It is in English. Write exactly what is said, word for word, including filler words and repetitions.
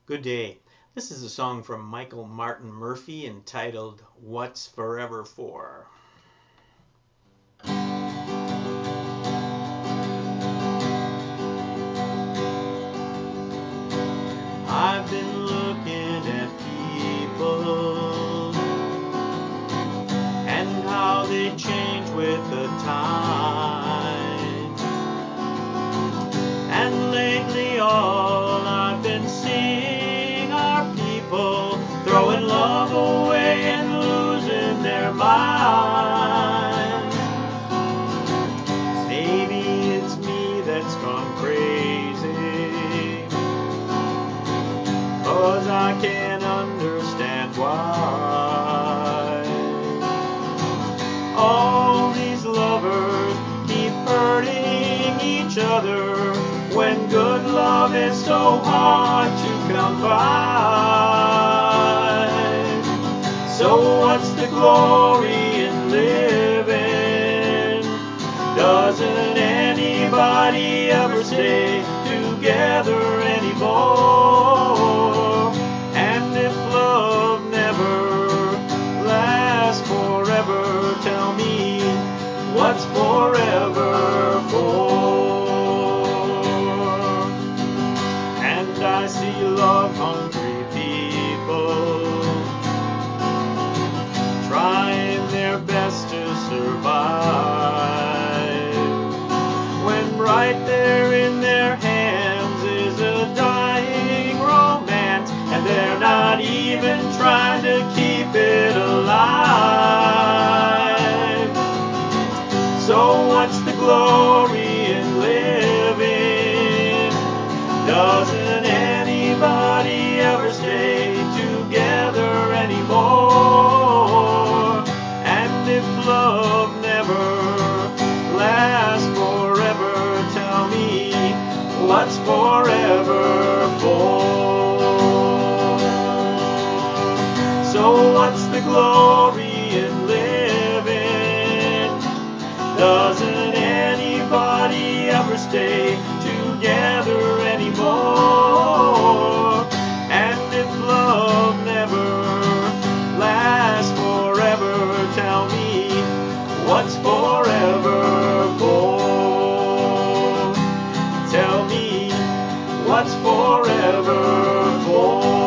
Good day. This is a song from Michael Martin Murphey entitled What's Forever For? I've been looking at people and how they change with the time, and lately all I've been seeing are people throwing love away and losing their mind. Maybe it's me that's gone crazy, 'cause I can't understand why all these lovers keep hurting each other when good love is so hard to come by. So what's the glory in living? Doesn't anybody ever stay together anymore? And if love never lasts forever, tell me what's forever for? And I see love-hungry people trying their best to survive, when right there in their hands is a dying romance, and they're not even trying to keep it alive. So what's the glory in living? Doesn't anybody ever stay together anymore? And if love never lasts forever, tell me what's forever for? So what's the glory in living? Doesn't anybody ever stay together anymore? And if love never lasts forever, tell me what's forever for? Tell me what's forever for?